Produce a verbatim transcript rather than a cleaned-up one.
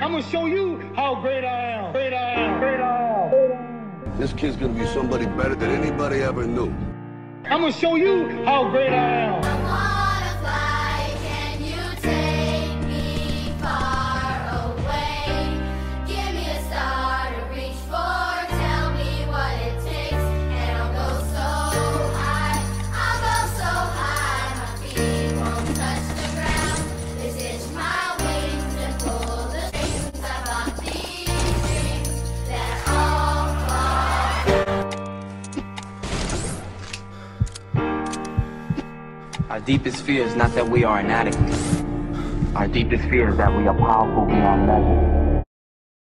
I'm gonna show you how great I am. Great I am. Great I am. This kid's gonna be somebody better than anybody ever knew. I'm gonna show you how great I am. I wanna fly, can you take me far away? Give me a star to reach for, tell me what it takes, and I'll go so high, I'll go so high, my feet won't touch the ground. They stitch my wings and pull the strings. I bought these dreams that all Our deepest fear is not that we are inadequate. Our deepest fear is that we are powerful beyond measure.